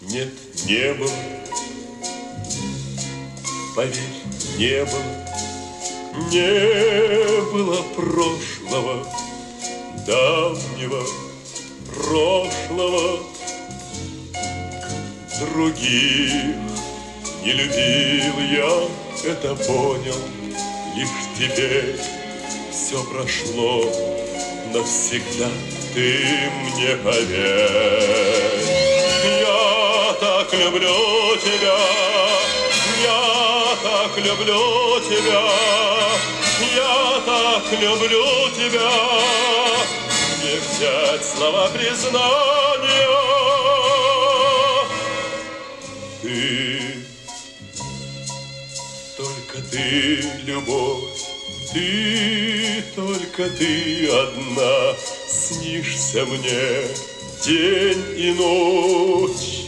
Нет, не было, поверь, не было, не было прошлого, давнего прошлого. Других не любил я, это понял лишь теперь. Все прошло навсегда, ты мне поверь. Я так люблю тебя, я так люблю тебя, я так люблю тебя. Не взять слова признания. Ты, только ты, любовь, ты, только ты одна снишься мне день и ночь.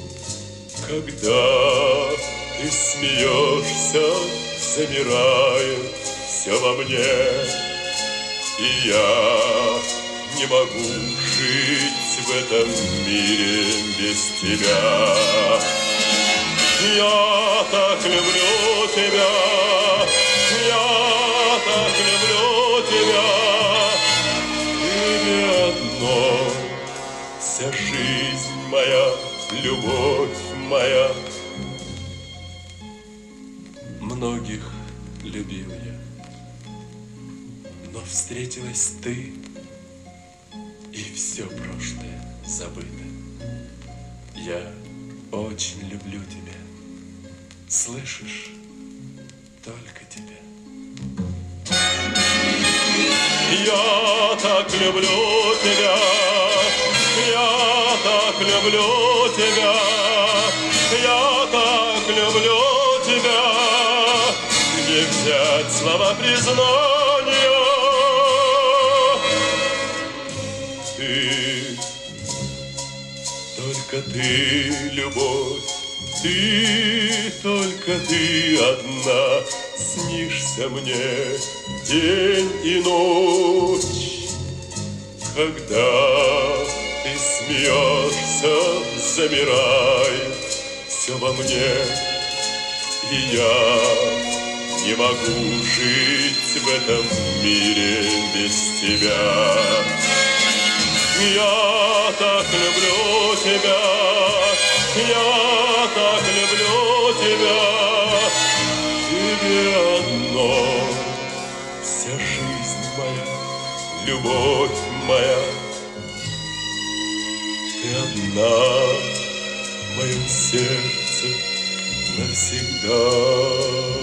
Когда ты смеешься, замирает все во мне, и я не могу жить в этом мире без тебя. Я так люблю тебя, я так люблю тебя. Тебе одно, вся жизнь моя, любовь моя. Многих любил я, но встретилась ты, и все прошлое забыто. Я очень люблю тебя. Слышишь? Только тебя. Я так люблю тебя, я так люблю тебя, я так люблю тебя. Не взять слова признания. Ты, только ты, любовь, ты, только ты одна снишься мне день и ночь. Когда ты смеешься, замирает все во мне, и я не могу жить в этом мире без тебя. Я так люблю тебя, я так люблю тебя. Тебе одно, вся жизнь моя, любовь моя. Ты одна в моем сердце навсегда.